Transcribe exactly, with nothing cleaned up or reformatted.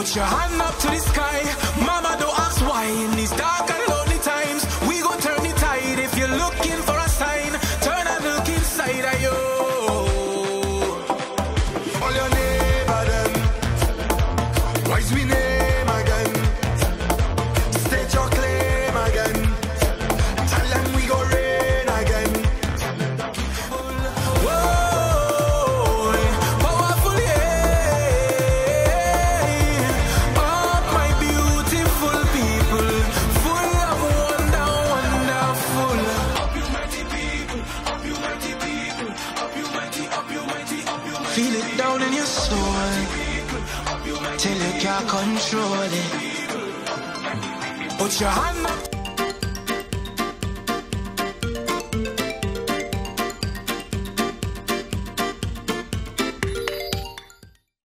Put your hand up to the sky. Mama, don't ask why. In these dark and lonely times, we gon' turn the tide. If you're looking for a sign, turn and look inside of you. All your neighbor them, rise we name again. State your claim again. Tell them we go rain again. Whoa, powerful, yeah. Oh, my beautiful people, full of wonder, wonderful. Up you mighty people, up you mighty people, up you mighty, up you mighty, up you mighty. Feel it down in your soul, till you can't control it. Put your hand up.